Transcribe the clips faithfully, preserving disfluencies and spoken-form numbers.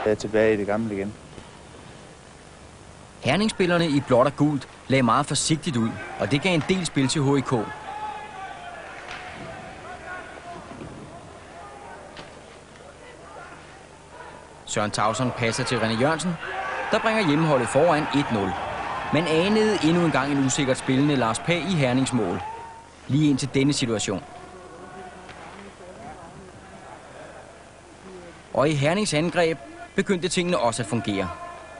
Jeg er tilbage i det gamle igen. Herning-spillerne i blåt og gult lagde meget forsigtigt ud, og det gav en del spil til H I K. Søren Tauson passer til René Jørgensen, der bringer hjemmeholdet foran et nul. Man anede endnu en gang en usikkert spillende Lars Pagh i Hernings mål. Lige ind til denne situation. Og i Hernings angreb begyndte tingene også at fungere.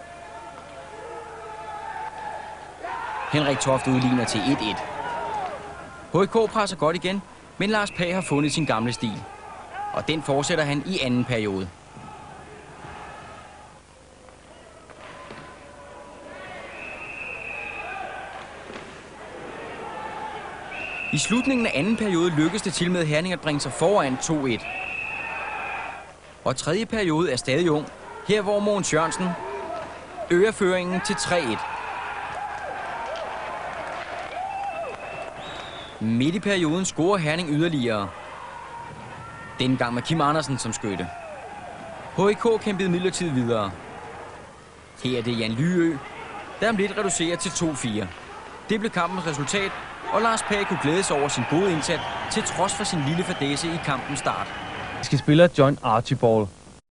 Henrik Toft udligner til et et. H I K presser godt igen, men Lars Pagh har fundet sin gamle stil. Og den fortsætter han i anden periode. I slutningen af anden periode lykkedes det til med Herning at bringe sig foran to et. Og tredje periode er stadig ung, her hvor Mogens Jørgensen øger føringen til tre et. Midt i perioden scorer Herning yderligere. Denne gang med Kim Andersen som skytte. H I K kæmpede midlertidigt videre. Her er det Jan Lyø, der om lidt reducerer til to fire. Det blev kampens resultat, og Lars Pagh kunne glæde sig over sin gode indsats, til trods for sin lille fadæse i kampens start. Vi skal spille John Archibald.